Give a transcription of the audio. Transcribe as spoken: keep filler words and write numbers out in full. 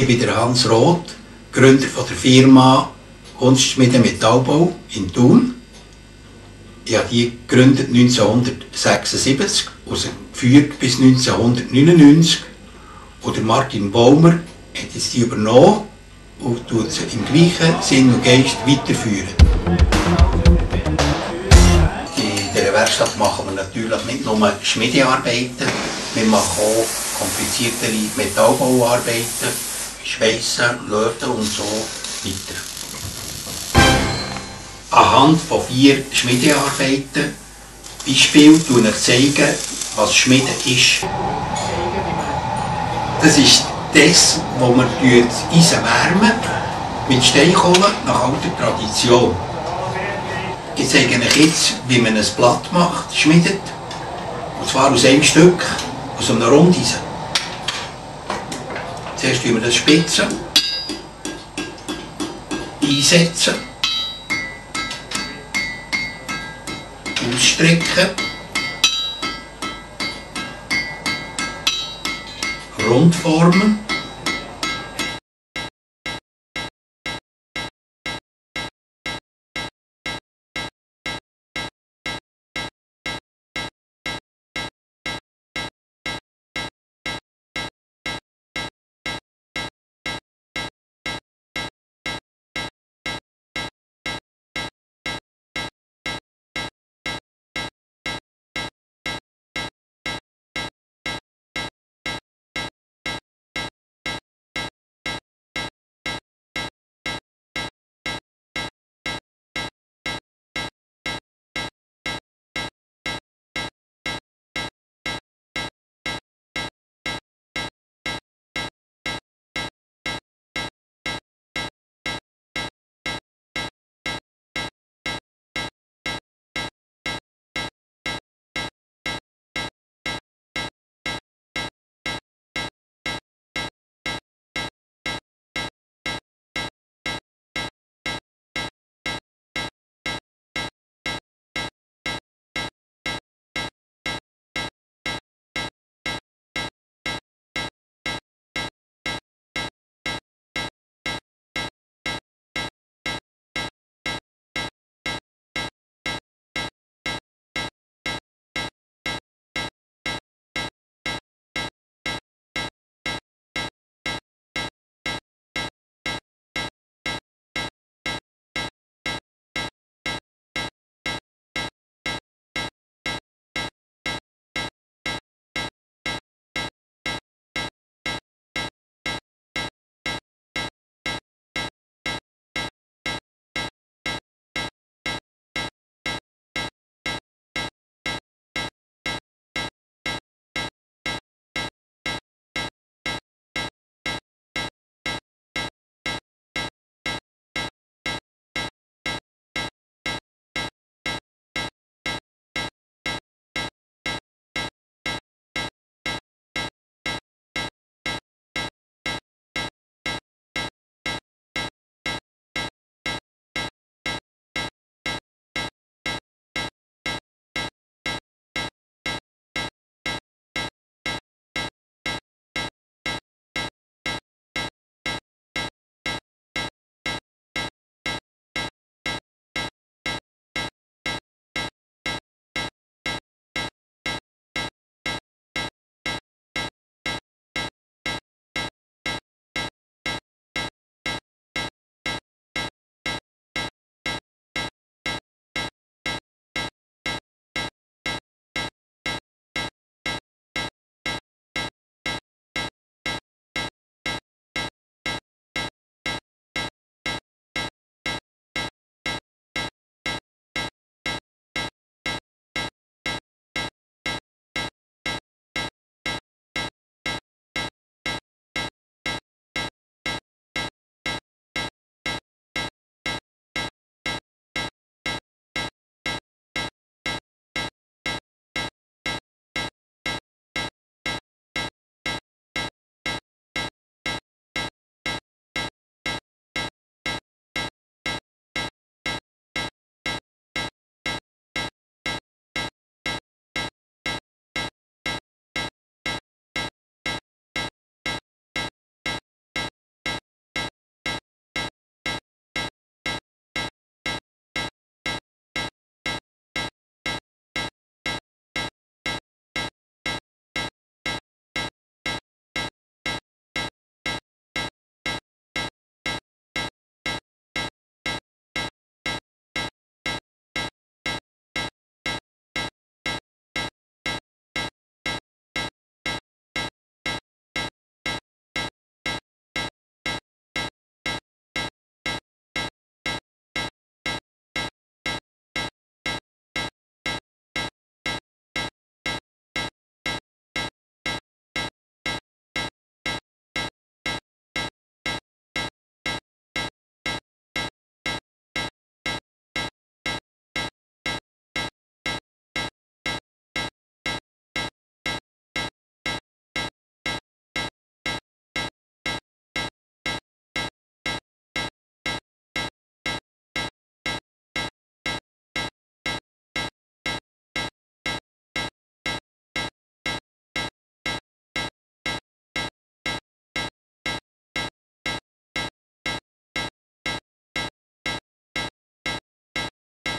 Ich bin der Hans Roth, Gründer von der Firma Kunstschmiede Metallbau in Thun. Ich habe die gegründet neunzehnhundertsechsundsiebzig und geführt bis neunzehnhundertneunundneunzig. Und der Martin Baumer hat jetzt die übernommen und tut sie im gleichen Sinn und Geist weiterführen. In dieser Werkstatt machen wir natürlich nicht nur Schmiedearbeiten, wir machen auch kompliziertere Metallbauarbeiten, Schweissen, Löten und so weiter. Anhand von vier Schmiedearbeiten, Beispiel, zeige ich, was Schmieden ist. Das ist das, wo wir das Eisen wärmen mit Steinkohle nach alter Tradition. Ich zeige euch jetzt, wie man ein Blatt macht, schmiedet, und zwar aus einem Stück, aus einem Rundeisen. Zuerst tun wir das spitzen, einsetzen, ausstrecken, rund formen,